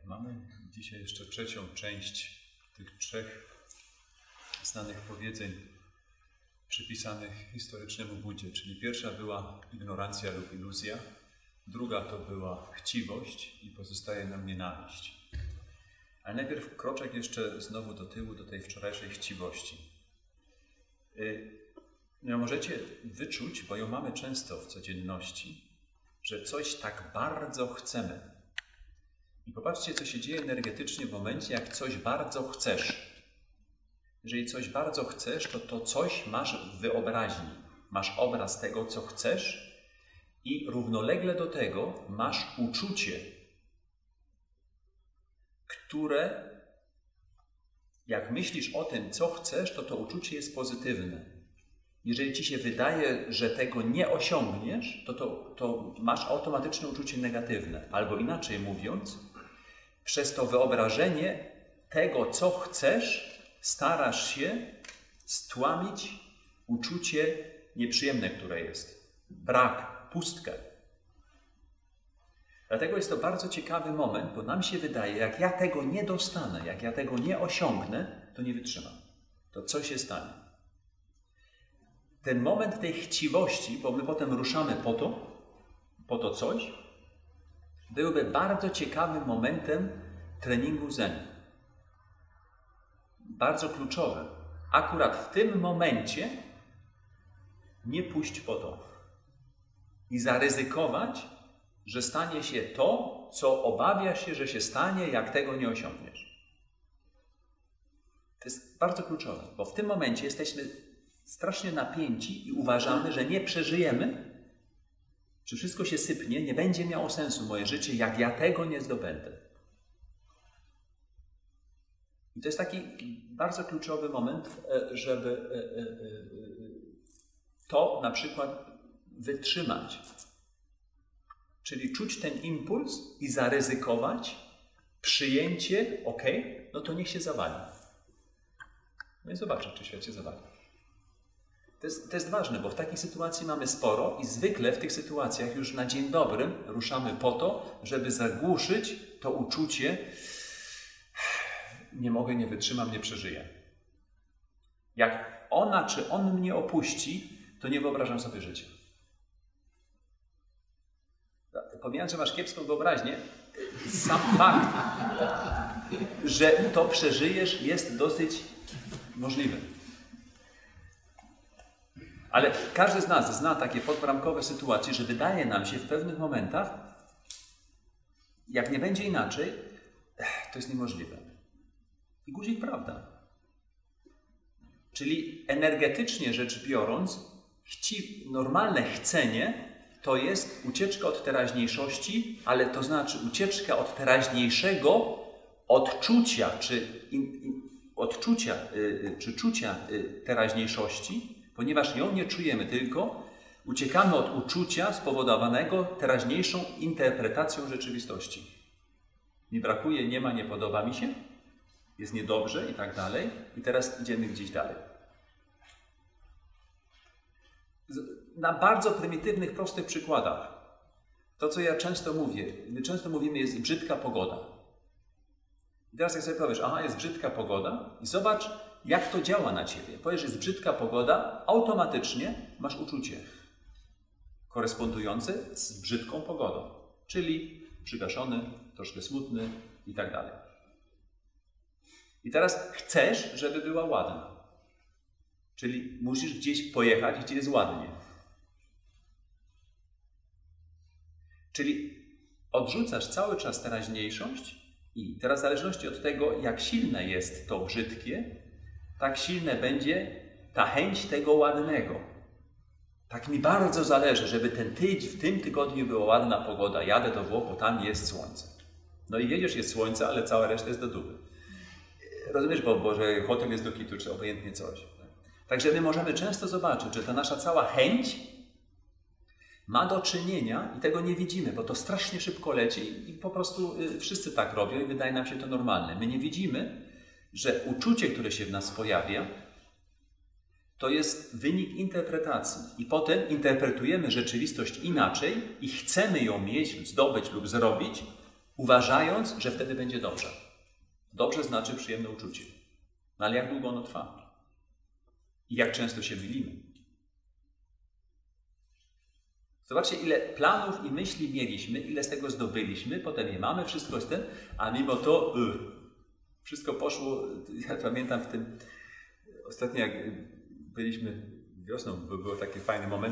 Mamy dzisiaj jeszcze trzecią część tych trzech znanych powiedzeń przypisanych historycznemu Buddzie, czyli pierwsza była ignorancja lub iluzja, druga to była chciwość i pozostaje nam nienawiść. Ale najpierw kroczek jeszcze znowu do tyłu, do tej wczorajszej chciwości. Możecie wyczuć, bo ją mamy często w codzienności, że coś tak bardzo chcemy. I popatrzcie, co się dzieje energetycznie w momencie, jak coś bardzo chcesz. Jeżeli coś bardzo chcesz, to coś masz w wyobraźni. Masz obraz tego, co chcesz i równolegle do tego masz uczucie, które, jak myślisz o tym, co chcesz, to uczucie jest pozytywne. Jeżeli ci się wydaje, że tego nie osiągniesz, to masz automatyczne uczucie negatywne. Albo inaczej mówiąc, przez to wyobrażenie tego, co chcesz, starasz się stłamić uczucie nieprzyjemne, które jest. Brak, pustkę. Dlatego jest to bardzo ciekawy moment, bo nam się wydaje, jak ja tego nie dostanę, jak ja tego nie osiągnę, to nie wytrzymam. To co się stanie? Ten moment tej chciwości, bo my potem ruszamy po to coś, byłby bardzo ciekawym momentem treningu zen. Bardzo kluczowym. Akurat w tym momencie nie pójść po to i zaryzykować, że stanie się to, co obawiasz się, że się stanie, jak tego nie osiągniesz. To jest bardzo kluczowe, bo w tym momencie jesteśmy strasznie napięci i uważamy, że nie przeżyjemy, że wszystko się sypnie, nie będzie miało sensu moje życie, jak ja tego nie zdobędę. I to jest taki bardzo kluczowy moment, żeby to na przykład wytrzymać. Czyli czuć ten impuls i zaryzykować przyjęcie, no to niech się zawali. No i zobaczę, czy świat się zawali. To jest ważne, bo w takiej sytuacji mamy sporo i zwykle w tych sytuacjach już na dzień dobry ruszamy po to, żeby zagłuszyć to uczucie nie mogę, nie wytrzymam, nie przeżyję. Jak ona czy on mnie opuści, to nie wyobrażam sobie życia. Pomijając, że masz kiepską wyobraźnię, sam fakt, że to przeżyjesz, jest dosyć możliwy. Ale każdy z nas zna takie podbramkowe sytuacje, że wydaje nam się w pewnych momentach, jak nie będzie inaczej, to jest niemożliwe. I guzik prawda. Czyli energetycznie rzecz biorąc, normalne chcenie to jest ucieczka od teraźniejszości, ale to znaczy ucieczka od teraźniejszego odczucia, czy czucia teraźniejszości, ponieważ ją nie czujemy, tylko uciekamy od uczucia spowodowanego teraźniejszą interpretacją rzeczywistości. Mi brakuje, nie ma, nie podoba mi się, jest niedobrze i tak dalej. I teraz idziemy gdzieś dalej. Na bardzo prymitywnych, prostych przykładach. To, co ja często mówię, my często mówimy, jest brzydka pogoda. I teraz jak sobie powiesz, jest brzydka pogoda i zobacz, jak to działa na ciebie. Powiesz, że jest brzydka pogoda, automatycznie masz uczucie korespondujące z brzydką pogodą. Czyli przygaszony, troszkę smutny i tak dalej. I teraz chcesz, żeby była ładna. Czyli musisz gdzieś pojechać, gdzie jest ładnie. Czyli odrzucasz cały czas teraźniejszość i teraz w zależności od tego, jak silne jest to brzydkie, tak silne będzie ta chęć tego ładnego. Tak mi bardzo zależy, żeby w tym tygodniu była ładna pogoda. Jadę do Włoch, bo tam jest słońce. No i jedziesz, jest słońce, ale cała reszta jest do dupy. Rozumiesz, bo że hotel jest do kitu, czy obojętnie coś. Także my możemy często zobaczyć, że ta nasza cała chęć ma do czynienia i tego nie widzimy, bo to strasznie szybko leci i po prostu wszyscy tak robią i wydaje nam się to normalne. My nie widzimy, że uczucie, które się w nas pojawia, to jest wynik interpretacji i potem interpretujemy rzeczywistość inaczej i chcemy ją mieć, zdobyć lub zrobić uważając, że wtedy będzie dobrze. Dobrze znaczy przyjemne uczucie. No ale jak długo ono trwa? I jak często się mylimy? Zobaczcie, ile planów i myśli mieliśmy, ile z tego zdobyliśmy, potem je mamy, wszystko jest ten, a mimo to wszystko poszło. Ja pamiętam w tym, ostatnio jak byliśmy wiosną, był taki fajny moment.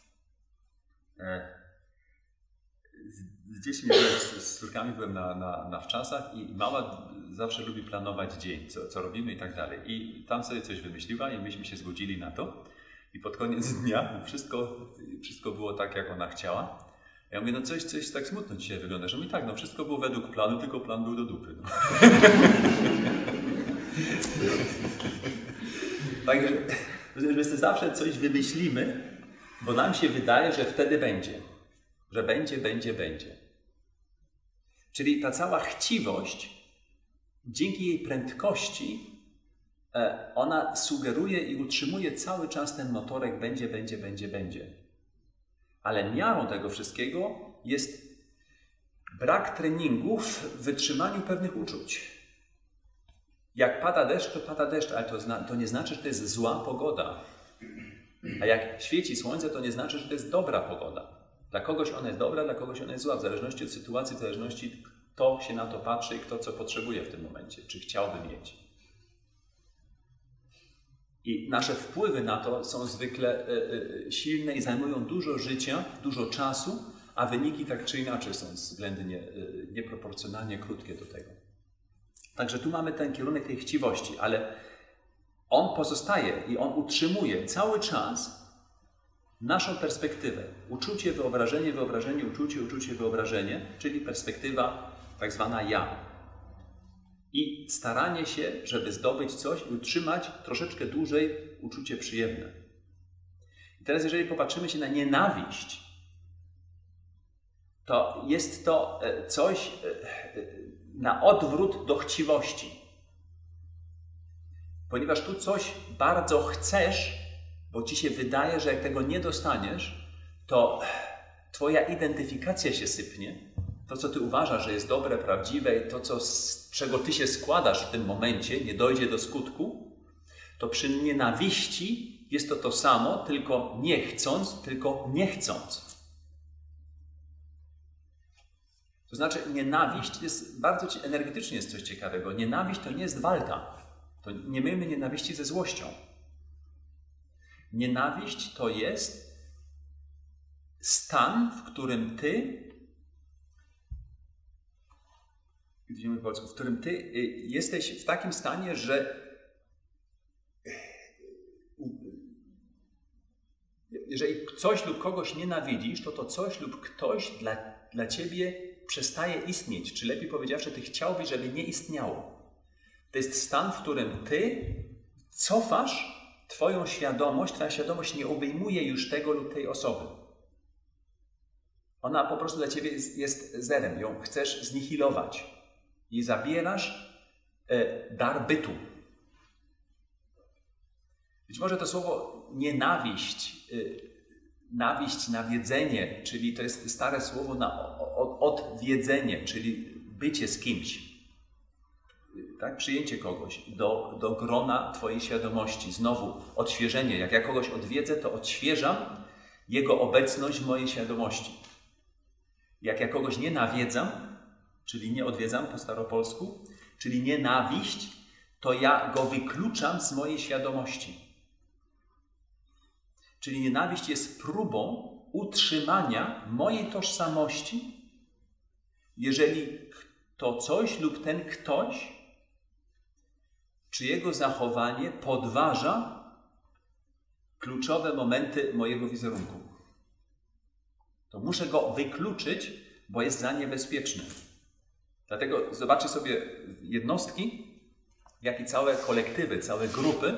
Z dziećmi byłem, z córkami byłem na wczasach i mama zawsze lubi planować dzień, co robimy i tak dalej. I tam sobie coś wymyśliła i myśmy się zgodzili na to. I pod koniec dnia wszystko było tak, jak ona chciała. Ja mówię, no coś tak smutno dzisiaj wygląda. Że mówi, tak, no wszystko było według planu, tylko plan był do dupy. No. Także my zawsze coś wymyślimy, bo nam się wydaje, że wtedy będzie. Że będzie. Czyli ta cała chciwość, dzięki jej prędkości, ona sugeruje i utrzymuje cały czas ten motorek będzie. Ale miarą tego wszystkiego jest brak treningu w wytrzymaniu pewnych uczuć. Jak pada deszcz, to pada deszcz, ale to nie znaczy, że to jest zła pogoda. A jak świeci słońce, to nie znaczy, że to jest dobra pogoda. Dla kogoś ona jest dobra, dla kogoś ona jest zła, w zależności od sytuacji, w zależności kto się na to patrzy i kto co potrzebuje w tym momencie, czy chciałby mieć. I nasze wpływy na to są zwykle silne i zajmują dużo życia, dużo czasu, a wyniki tak czy inaczej są względnie nieproporcjonalnie krótkie do tego. Także tu mamy ten kierunek tej chciwości, ale on pozostaje i on utrzymuje cały czas naszą perspektywę. Uczucie, wyobrażenie, uczucie, wyobrażenie, czyli perspektywa tak zwana ja. I staranie się, żeby zdobyć coś i utrzymać troszeczkę dłużej uczucie przyjemne. I teraz jeżeli popatrzymy się na nienawiść, to jest to coś na odwrót do chciwości. Ponieważ tu coś bardzo chcesz, bo ci się wydaje, że jak tego nie dostaniesz, to twoja identyfikacja się sypnie. To, co ty uważasz, że jest dobre, prawdziwe i to, z czego ty się składasz w tym momencie, nie dojdzie do skutku, to przy nienawiści jest to samo, tylko nie chcąc, tylko nie chcąc. To znaczy nienawiść jest bardzo energetycznie jest coś ciekawego. Nienawiść to nie jest walka. To nie mylmy nienawiści ze złością. Nienawiść to jest stan, w którym ty jesteś w takim stanie, że jeżeli coś lub kogoś nienawidzisz, to coś lub ktoś dla ciebie przestaje istnieć. Czy lepiej powiedziawszy, ty chciałbyś, żeby nie istniało. To jest stan, w którym ty cofasz twoja świadomość nie obejmuje już tego lub tej osoby. Ona po prostu dla ciebie jest zerem, ją chcesz znihilować. I zabierasz dar bytu. Być może to słowo nienawiść, nawiedzenie, czyli to jest stare słowo na odwiedzenie, czyli bycie z kimś. Tak? Przyjęcie kogoś do grona twojej świadomości. Znowu odświeżenie. Jak ja kogoś odwiedzę, to odświeżam jego obecność w mojej świadomości. Jak ja kogoś nie nawiedzam, czyli nie odwiedzam po staropolsku, czyli nienawiść, to ja go wykluczam z mojej świadomości. Czyli nienawiść jest próbą utrzymania mojej tożsamości, jeżeli to coś lub ten ktoś, czyjego zachowanie podważa kluczowe momenty mojego wizerunku. To muszę go wykluczyć, bo jest za niebezpieczny. Dlatego zobaczcie sobie jednostki, jak i całe kolektywy, całe grupy,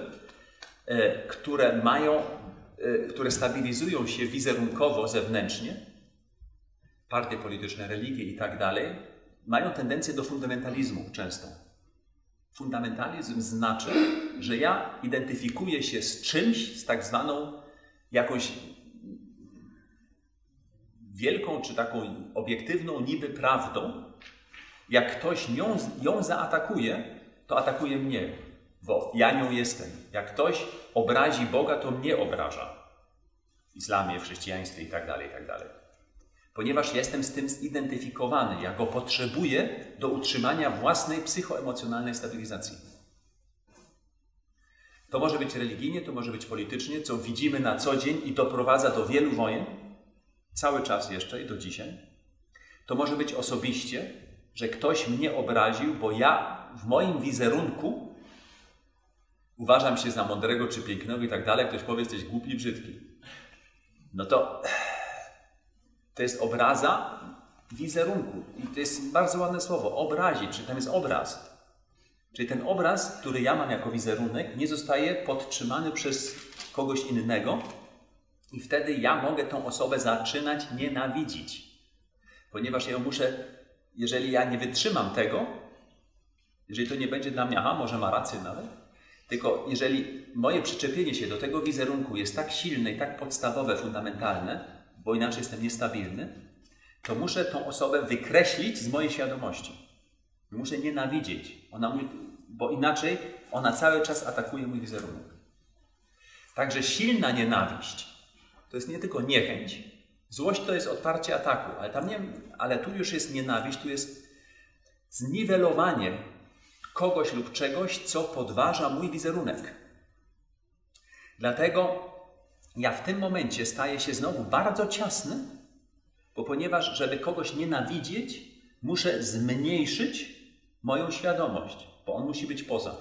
które stabilizują się wizerunkowo, zewnętrznie, partie polityczne, religie i tak dalej, mają tendencję do fundamentalizmu często. Fundamentalizm znaczy, że ja identyfikuję się z czymś, z tak zwaną jakąś wielką czy taką obiektywną niby prawdą, Jak ktoś ją zaatakuje, to atakuje mnie, bo ja nią jestem. Jak ktoś obrazi Boga, to mnie obraża. W islamie, w chrześcijaństwie i tak dalej, i tak dalej. Ponieważ jestem z tym zidentyfikowany, ja go potrzebuję do utrzymania własnej psychoemocjonalnej stabilizacji. To może być religijnie, to może być politycznie, co widzimy na co dzień i doprowadza do wielu wojen, cały czas jeszcze i do dzisiaj. To może być osobiście, że ktoś mnie obraził, bo ja w moim wizerunku uważam się za mądrego czy pięknego i tak dalej, ktoś powie, jesteś głupi i brzydki. No to jest obraza wizerunku. I to jest bardzo ładne słowo, obrazić, czyli tam jest obraz. Czyli ten obraz, który ja mam jako wizerunek, nie zostaje podtrzymany przez kogoś innego i wtedy ja mogę tą osobę zaczynać nienawidzić. Ponieważ ja muszę, jeżeli ja nie wytrzymam tego, jeżeli to nie będzie dla mnie, aha, może ma rację nawet, tylko jeżeli moje przyczepienie się do tego wizerunku jest tak silne i tak podstawowe, fundamentalne, bo inaczej jestem niestabilny, to muszę tą osobę wykreślić z mojej świadomości. Muszę nienawidzieć, bo inaczej ona cały czas atakuje mój wizerunek. Także silna nienawiść to jest nie tylko niechęć. Złość to jest odparcie ataku, ale tu już jest nienawiść, tu jest zniwelowanie kogoś lub czegoś, co podważa mój wizerunek. Dlatego ja w tym momencie staję się znowu bardzo ciasny, ponieważ żeby kogoś nienawidzieć, muszę zmniejszyć moją świadomość, bo on musi być poza.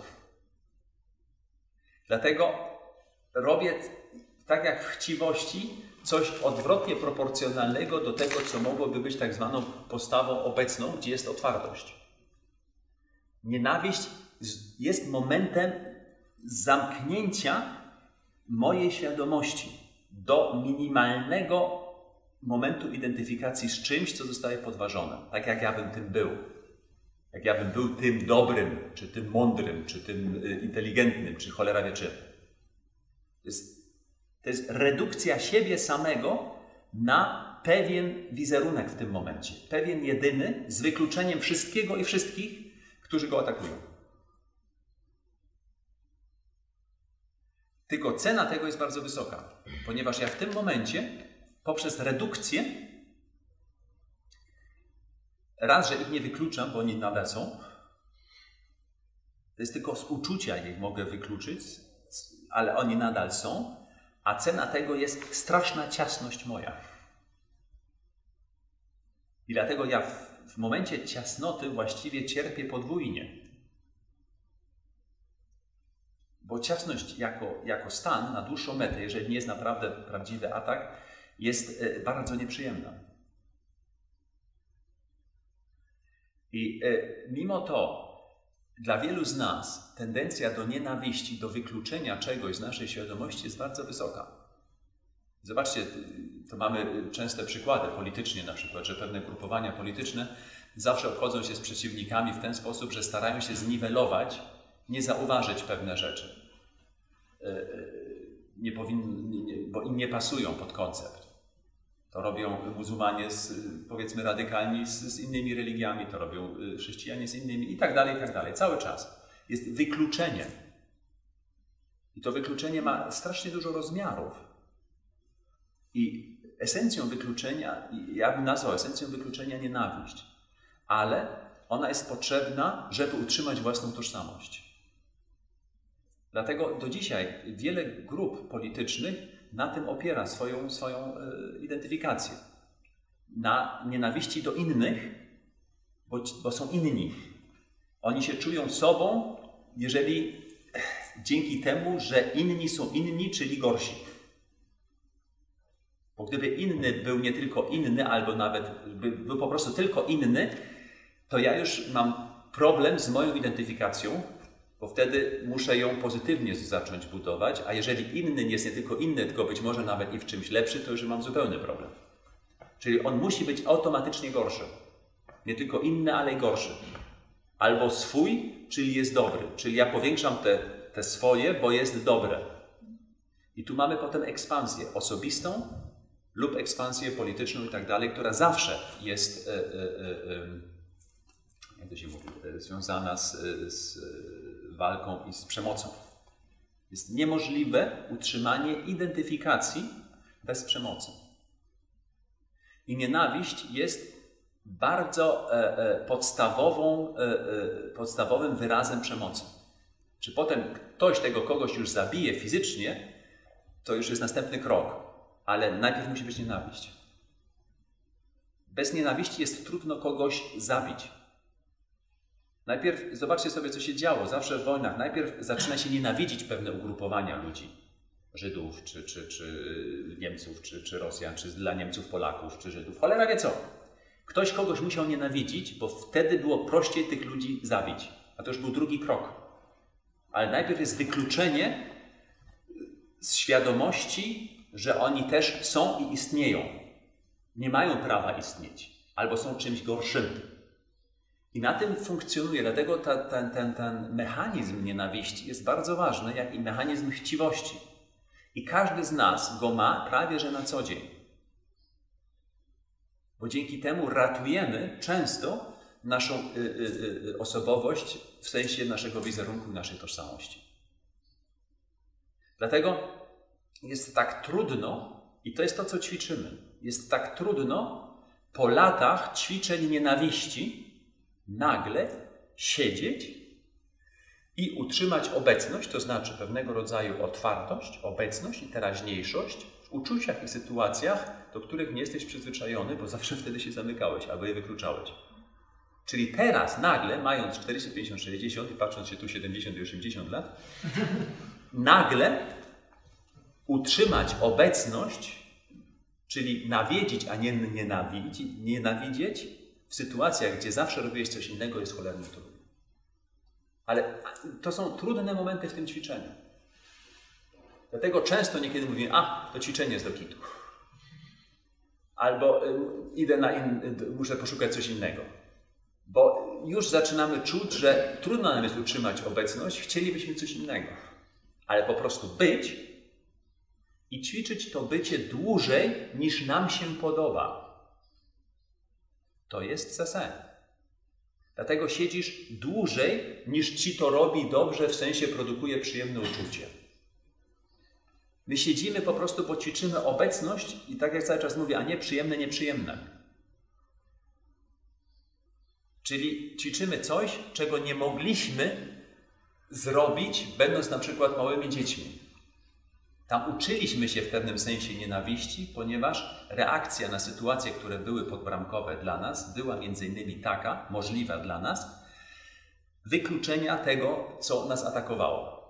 Dlatego robię tak jak w chciwości coś odwrotnie proporcjonalnego do tego, co mogłoby być tak zwaną postawą obecną, gdzie jest otwartość. Nienawiść jest momentem zamknięcia mojej świadomości do minimalnego momentu identyfikacji z czymś, co zostaje podważone. Tak jak ja bym tym był. Jak ja bym był tym dobrym, czy tym mądrym, czy tym inteligentnym, czy cholera wie czym. To jest redukcja siebie samego na pewien wizerunek w tym momencie. Pewien jedyny, z wykluczeniem wszystkiego i wszystkich, którzy go atakują. Tylko cena tego jest bardzo wysoka, ponieważ ja w tym momencie poprzez redukcję raz, że ich nie wykluczam, bo oni nadal są. To jest tylko z uczucia ich mogę wykluczyć, ale oni nadal są, a cena tego jest straszna ciasność moja. I dlatego ja w momencie ciasnoty właściwie cierpię podwójnie. Bo ciasność jako stan na dłuższą metę, jeżeli nie jest naprawdę prawdziwy atak, jest bardzo nieprzyjemna. I mimo to dla wielu z nas tendencja do nienawiści, do wykluczenia czegoś z naszej świadomości jest bardzo wysoka. Zobaczcie, to mamy częste przykłady politycznie na przykład, że pewne grupowania polityczne zawsze obchodzą się z przeciwnikami w ten sposób, że starają się zniwelować, nie zauważyć pewne rzeczy. Bo im nie pasują pod koncept. To robią muzułmanie, powiedzmy radykalni, z innymi religiami, to robią chrześcijanie z innymi i tak dalej, i tak dalej. Cały czas jest wykluczenie. I to wykluczenie ma strasznie dużo rozmiarów. I esencją wykluczenia, ja bym nazwał esencją wykluczenia nienawiść, ale ona jest potrzebna, żeby utrzymać własną tożsamość. Dlatego do dzisiaj wiele grup politycznych na tym opiera swoją identyfikację. Na nienawiści do innych, bo są inni. Oni się czują sobą, jeżeli dzięki temu, że inni są inni, czyli gorsi. Bo gdyby inny był nie tylko inny, albo nawet był po prostu tylko inny, to ja już mam problem z moją identyfikacją, bo wtedy muszę ją pozytywnie zacząć budować, a jeżeli inny jest nie tylko inny, tylko być może nawet i w czymś lepszy, to już mam zupełny problem. Czyli on musi być automatycznie gorszy. Nie tylko inny, ale i gorszy. Albo swój, czyli jest dobry. Czyli ja powiększam te swoje, bo jest dobre. I tu mamy potem ekspansję osobistą lub ekspansję polityczną i tak dalej, która zawsze jest jak to się mówi, związana z walką i z przemocą. Jest niemożliwe utrzymanie identyfikacji bez przemocy. I nienawiść jest bardzo podstawowym wyrazem przemocy. Czy potem ktoś tego kogoś już zabije fizycznie, to już jest następny krok, ale najpierw musi być nienawiść. Bez nienawiści jest trudno kogoś zabić. Najpierw zobaczcie sobie, co się działo zawsze w wojnach. Najpierw zaczyna się nienawidzić pewne ugrupowania ludzi. Żydów, czy Niemców, czy Rosjan, czy dla Niemców Polaków, czy Żydów. Cholera wie co. Ktoś kogoś musiał nienawidzić, bo wtedy było prościej tych ludzi zabić. A to już był drugi krok. Ale najpierw jest wykluczenie z świadomości, że oni też są i istnieją. Nie mają prawa istnieć. Albo są czymś gorszym. I na tym funkcjonuje. Dlatego ten mechanizm nienawiści jest bardzo ważny, jak i mechanizm chciwości. I każdy z nas go ma prawie że na co dzień. Bo dzięki temu ratujemy często naszą osobowość w sensie naszego wizerunku, naszej tożsamości. Dlatego jest tak trudno, i to jest to, co ćwiczymy, jest tak trudno po latach ćwiczeń nienawiści nagle siedzieć i utrzymać obecność, to znaczy pewnego rodzaju otwartość, obecność i teraźniejszość w uczuciach i sytuacjach, do których nie jesteś przyzwyczajony, bo zawsze wtedy się zamykałeś albo je wykluczałeś. Czyli teraz nagle, mając 40, 50, 60 i patrząc się tu 70 i 80 lat, nagle utrzymać obecność, czyli nawiedzić, a nie nienawidzieć w sytuacjach, gdzie zawsze robiłeś coś innego, jest cholernie trudne. Ale to są trudne momenty w tym ćwiczeniu. Dlatego często niekiedy mówię, to ćwiczenie jest do kitu. Albo muszę poszukać coś innego. Bo już zaczynamy czuć, że trudno nam jest utrzymać obecność, chcielibyśmy coś innego. Ale po prostu być i ćwiczyć to bycie dłużej, niż nam się podoba. To jest sasen. Dlatego siedzisz dłużej, niż ci to robi dobrze, w sensie produkuje przyjemne uczucie. My siedzimy po prostu, bo ćwiczymy obecność i tak jak cały czas mówię, a nie przyjemne, nieprzyjemne. Czyli ćwiczymy coś, czego nie mogliśmy zrobić, będąc na przykład małymi dziećmi. Tam uczyliśmy się w pewnym sensie nienawiści, ponieważ reakcja na sytuacje, które były podbramkowe dla nas, była między innymi taka, możliwa dla nas, wykluczenia tego, co nas atakowało.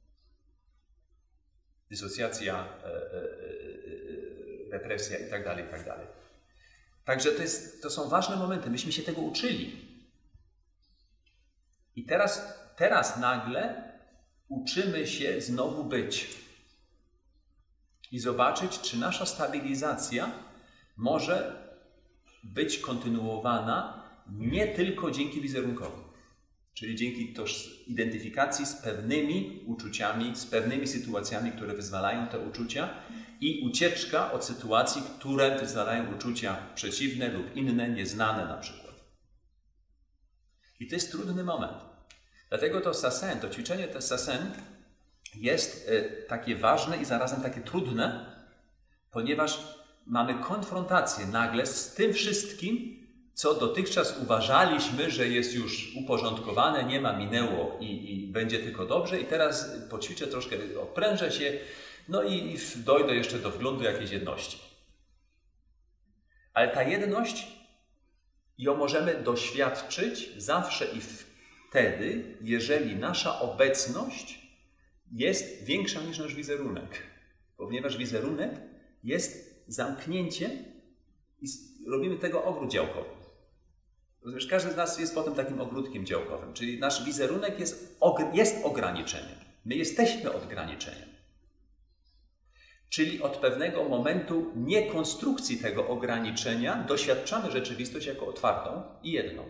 Dysocjacja, represja itd., itd. Także to są ważne momenty. Myśmy się tego uczyli. I teraz nagle uczymy się znowu być. I zobaczyć, czy nasza stabilizacja może być kontynuowana nie tylko dzięki wizerunkowi, czyli dzięki identyfikacji z pewnymi uczuciami, z pewnymi sytuacjami, które wyzwalają te uczucia i ucieczka od sytuacji, które wyzwalają uczucia przeciwne lub inne, nieznane na przykład. I to jest trudny moment. Dlatego to sasen, to ćwiczenie to sasen jest takie ważne i zarazem takie trudne, ponieważ mamy konfrontację nagle z tym wszystkim, co dotychczas uważaliśmy, że jest już uporządkowane, nie ma, minęło i będzie tylko dobrze i teraz poćwiczę troszkę, odprężę się, no i dojdę jeszcze do wglądu jakiejś jedności. Ale ta jedność, ją możemy doświadczyć zawsze i wtedy, jeżeli nasza obecność jest większa niż nasz wizerunek. Ponieważ wizerunek jest zamknięciem i robimy tego ogród działkowy. Rozumiesz, każdy z nas jest potem takim ogródkiem działkowym, czyli nasz wizerunek jest ograniczeniem. My jesteśmy ograniczeniem. Czyli od pewnego momentu niekonstrukcji tego ograniczenia doświadczamy rzeczywistość jako otwartą i jedną.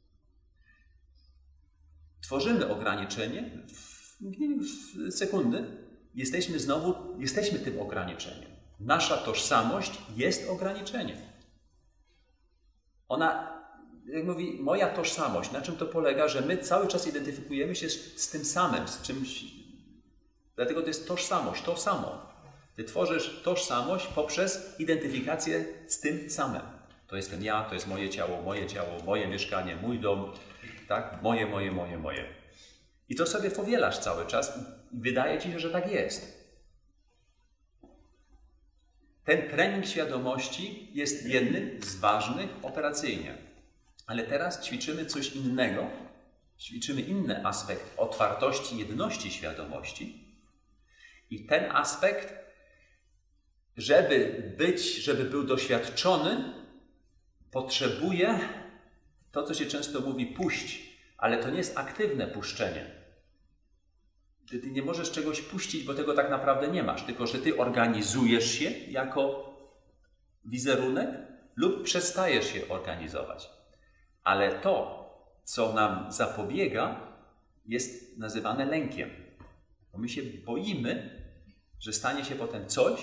Tworzymy ograniczenie, w sekundy jesteśmy tym ograniczeniem. Nasza tożsamość jest ograniczeniem. Ona jak mówi, moja tożsamość, na czym to polega, że my cały czas identyfikujemy się z tym samym, z czymś. Dlatego to jest tożsamość, to samo. Ty tworzysz tożsamość poprzez identyfikację z tym samym. To jestem ja, to jest moje ciało, moje mieszkanie, mój dom, tak? Moje. I to sobie powielasz cały czas i wydaje ci się, że tak jest. Ten trening świadomości jest jednym z ważnych operacyjnie. Ale teraz ćwiczymy coś innego. Ćwiczymy inny aspekt otwartości, jedności świadomości. I ten aspekt, żeby był doświadczony, potrzebuje to, co się często mówi, puść. Ale to nie jest aktywne puszczenie. Ty nie możesz czegoś puścić, bo tego tak naprawdę nie masz. Tylko, że ty organizujesz się jako wizerunek lub przestajesz się organizować. Ale to, co nam zapobiega, jest nazywane lękiem. Bo my się boimy, że stanie się potem coś,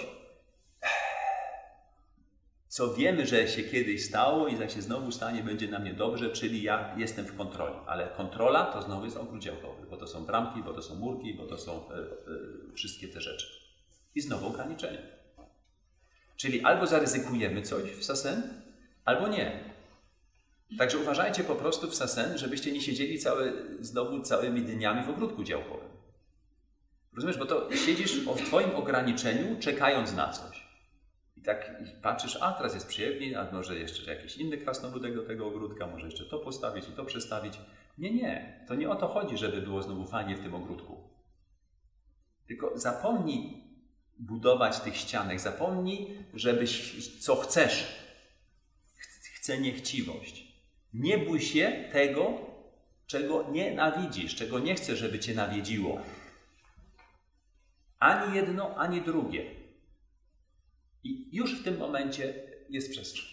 co wiemy, że się kiedyś stało i jak się znowu stanie, będzie na mnie dobrze, czyli ja jestem w kontroli. Ale kontrola to znowu jest ogród działkowy, bo to są bramki, bo to są murki, bo to są wszystkie te rzeczy. I znowu ograniczenie. Czyli albo zaryzykujemy coś w sasen, albo nie. Także uważajcie po prostu w sasen, żebyście nie siedzieli znowu całymi dniami w ogródku działkowym. Rozumiesz, bo to siedzisz w twoim ograniczeniu, czekając na coś. I tak patrzysz, a teraz jest przyjemnie, a może jeszcze jakiś inny krasnoludek do tego ogródka, może jeszcze to postawić i to przestawić. Nie. To nie o to chodzi, żeby było znowu fajnie w tym ogródku. Tylko zapomnij budować tych ścianek, zapomnij, żebyś co chcesz. Chce niechciwość. Nie bój się tego, czego nienawidzisz, czego nie chcesz, żeby cię nawiedziło. Ani jedno, ani drugie. I już w tym momencie jest przestrzeń.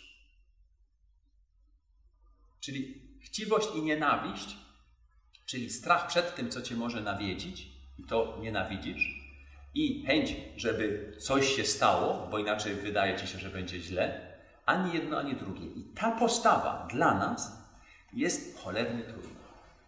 Czyli chciwość i nienawiść, czyli strach przed tym, co cię może nawiedzić, i to nienawidzisz, i chęć, żeby coś się stało, bo inaczej wydaje ci się, że będzie źle, ani jedno, ani drugie. I ta postawa dla nas jest cholernie trudna.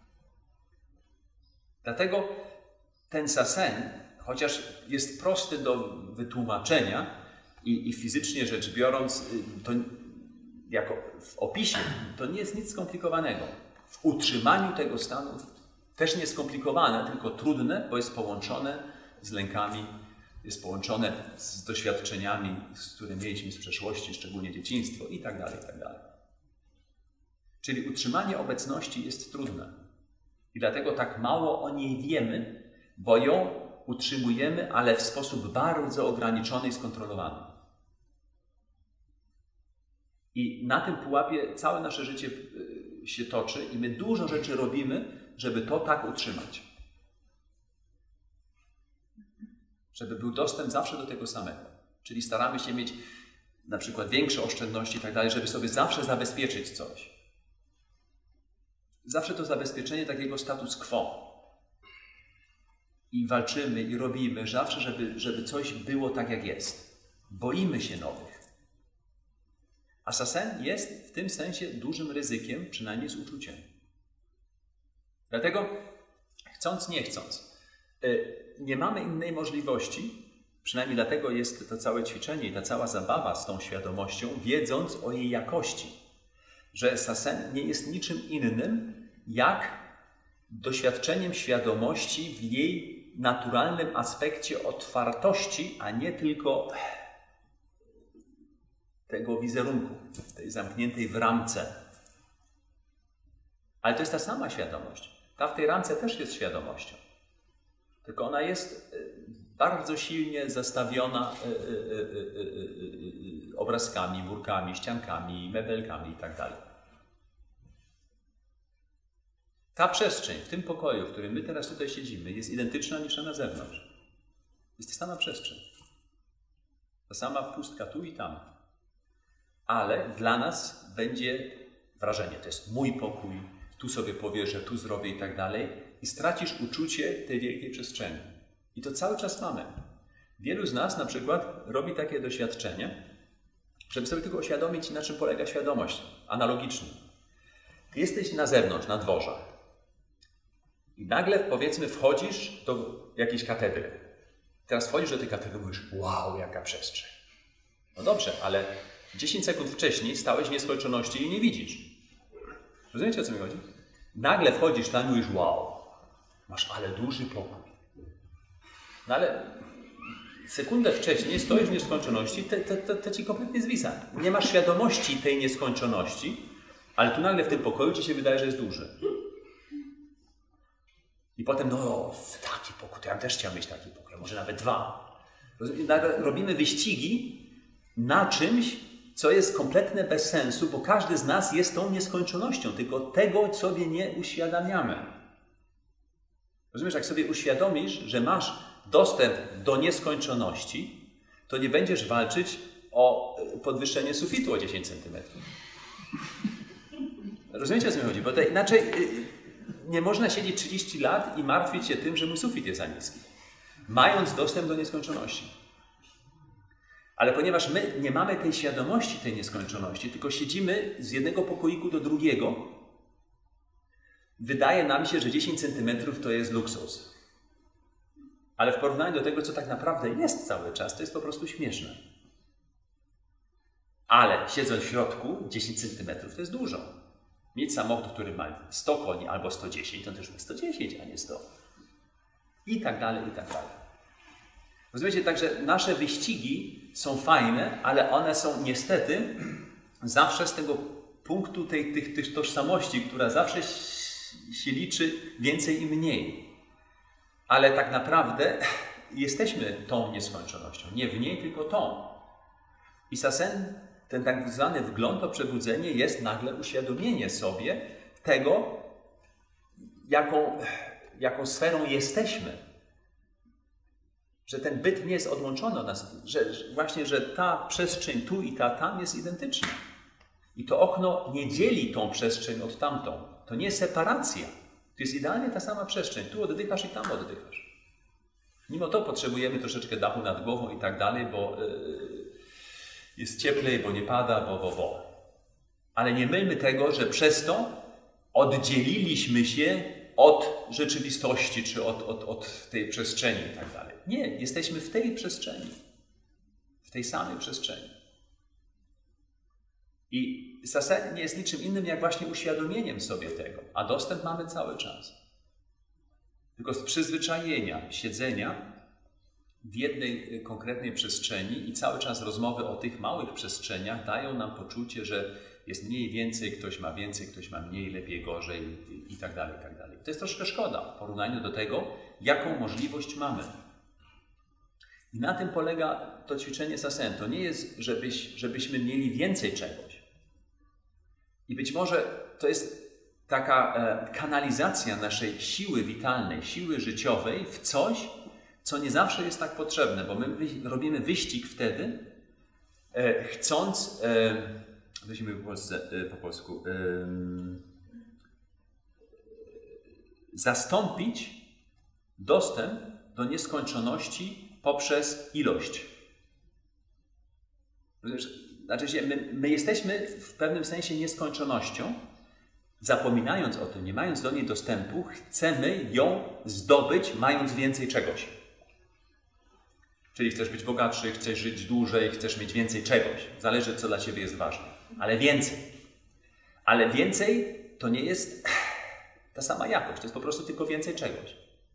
Dlatego ten sasen, chociaż jest prosty do wytłumaczenia i fizycznie rzecz biorąc, to jako w opisie, to nie jest nic skomplikowanego. W utrzymaniu tego stanu też nie skomplikowane, tylko trudne, bo jest połączone z lękami, jest połączone z doświadczeniami, które mieliśmy z przeszłości, szczególnie dzieciństwo i tak dalej, i tak dalej. Czyli utrzymanie obecności jest trudne. I dlatego tak mało o niej wiemy, bo ją utrzymujemy, ale w sposób bardzo ograniczony i skontrolowany. I na tym pułapie całe nasze życie się toczy i my dużo rzeczy robimy, żeby to tak utrzymać. Żeby był dostęp zawsze do tego samego. Czyli staramy się mieć na przykład większe oszczędności i tak dalej, żeby sobie zawsze zabezpieczyć coś. Zawsze to zabezpieczenie takiego status quo. I walczymy i robimy zawsze, żeby coś było tak, jak jest. Boimy się nowych. A sasen jest w tym sensie dużym ryzykiem, przynajmniej z uczuciem. Dlatego, chcąc, nie chcąc, nie mamy innej możliwości, przynajmniej dlatego jest to całe ćwiczenie i ta cała zabawa z tą świadomością, wiedząc o jej jakości, że sasen nie jest niczym innym, jak doświadczeniem świadomości w jej naturalnym aspekcie otwartości, a nie tylko tego wizerunku, tej zamkniętej w ramce. Ale to jest ta sama świadomość. Ta w tej ramce też jest świadomością. Tylko ona jest bardzo silnie zastawiona obrazkami, murkami, ściankami, mebelkami itd. Ta przestrzeń w tym pokoju, w którym my teraz tutaj siedzimy, jest identyczna niż na zewnątrz. Jest ta sama przestrzeń. Ta sama pustka tu i tam. Ale dla nas będzie wrażenie, to jest mój pokój, tu sobie powierzę, tu zrobię i tak dalej. I stracisz uczucie tej wielkiej przestrzeni. I to cały czas mamy. Wielu z nas na przykład robi takie doświadczenie, żeby sobie tylko uświadomić, na czym polega świadomość, analogicznie. Jesteś na zewnątrz, na dworze. I nagle, powiedzmy, wchodzisz do jakiejś katedry. Teraz wchodzisz do tej katedry i mówisz, wow, jaka przestrzeń. No dobrze, ale 10 sekund wcześniej stałeś w nieskończoności i nie widzisz. Rozumiecie, o co mi chodzi? Nagle wchodzisz tam i mówisz, wow, masz ale duży pokój. No ale sekundę wcześniej stoisz w nieskończoności, to ci kompletnie zwisa. Nie masz świadomości tej nieskończoności, ale tu nagle w tym pokoju ci się wydaje, że jest duży. I potem, no, taki pokój, to ja bym też chciał mieć taki pokój, może nawet 2. Robimy wyścigi na czymś, co jest kompletnie bez sensu, bo każdy z nas jest tą nieskończonością, tylko tego sobie nie uświadamiamy. Rozumiesz, jak sobie uświadomisz, że masz dostęp do nieskończoności, to nie będziesz walczyć o podwyższenie sufitu o 10 cm. Rozumiecie, o co mi chodzi? Bo to inaczej nie można siedzieć 30 lat i martwić się tym, że mój sufit jest za niski, mając dostęp do nieskończoności. Ale ponieważ my nie mamy tej świadomości tej nieskończoności, tylko siedzimy z jednego pokoiku do drugiego, wydaje nam się, że 10 cm to jest luksus. Ale w porównaniu do tego, co tak naprawdę jest cały czas, to jest po prostu śmieszne. Ale siedząc w środku, 10 cm to jest dużo. Mieć samochód, który ma 100 koni albo 110, to też jest 110, a nie 100. I tak dalej, i tak dalej. Rozumiecie, także nasze wyścigi są fajne, ale one są niestety zawsze z tego punktu tych tożsamości, która zawsze się liczy więcej i mniej. Ale tak naprawdę jesteśmy tą nieskończonością. Nie w niej, tylko tą. I Sazen, ten tak zwany wgląd o przebudzenie, jest nagle uświadomienie sobie tego, jaką sferą jesteśmy. Że ten byt nie jest odłączony od nas, że ta przestrzeń tu i ta tam jest identyczna. I to okno nie dzieli tą przestrzeń od tamtą. To nie separacja. To jest idealnie ta sama przestrzeń. Tu oddychasz i tam oddychasz. Mimo to potrzebujemy troszeczkę dachu nad głową i tak dalej, bo jest cieplej, bo nie pada, bo. Ale nie mylmy tego, że przez to oddzieliliśmy się od rzeczywistości, czy od tej przestrzeni i tak dalej. Nie, jesteśmy w tej przestrzeni. W tej samej przestrzeni. I Sazen nie jest niczym innym, jak właśnie uświadomieniem sobie tego. A dostęp mamy cały czas. Tylko z przyzwyczajenia, siedzenia w jednej konkretnej przestrzeni i cały czas rozmowy o tych małych przestrzeniach dają nam poczucie, że jest mniej, więcej, ktoś ma mniej, lepiej, gorzej i tak dalej, i tak dalej. To jest troszkę szkoda w porównaniu do tego, jaką możliwość mamy. I na tym polega to ćwiczenie Sazen. To nie jest, żebyśmy mieli więcej czegoś. I być może to jest taka kanalizacja naszej siły witalnej, siły życiowej w coś, co nie zawsze jest tak potrzebne, bo my robimy wyścig wtedy, chcąc, weźmy po polsku, zastąpić dostęp do nieskończoności poprzez ilość. Znaczy, my jesteśmy w pewnym sensie nieskończonością, zapominając o tym, nie mając do niej dostępu, chcemy ją zdobyć, mając więcej czegoś. Czyli chcesz być bogatszy, chcesz żyć dłużej, chcesz mieć więcej czegoś. Zależy, co dla ciebie jest ważne. Ale więcej. Ale więcej to nie jest ta sama jakość. To jest po prostu tylko więcej czegoś.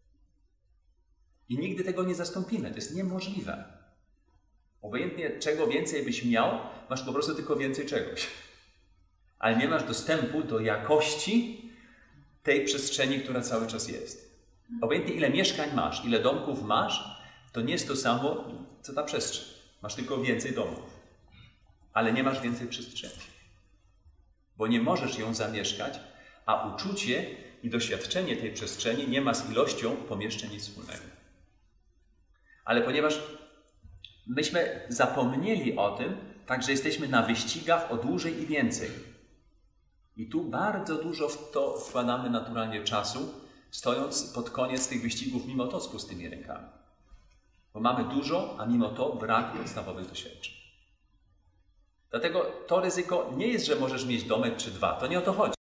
I nigdy tego nie zastąpimy. To jest niemożliwe. Obojętnie czego więcej byś miał, masz po prostu tylko więcej czegoś. Ale nie masz dostępu do jakości tej przestrzeni, która cały czas jest. Obojętnie ile mieszkań masz, ile domków masz, to nie jest to samo, co ta przestrzeń. Masz tylko więcej domów. Ale nie masz więcej przestrzeni. Bo nie możesz ją zamieszkać, a uczucie i doświadczenie tej przestrzeni nie ma z ilością pomieszczeń nic wspólnego. Ale ponieważ myśmy zapomnieli o tym, także jesteśmy na wyścigach o dłużej i więcej. I tu bardzo dużo w to wkładamy naturalnie czasu, stojąc pod koniec tych wyścigów mimo to z pustymi rękami. Bo mamy dużo, a mimo to brak podstawowych doświadczeń. Dlatego to ryzyko nie jest, że możesz mieć domek czy 2. To nie o to chodzi.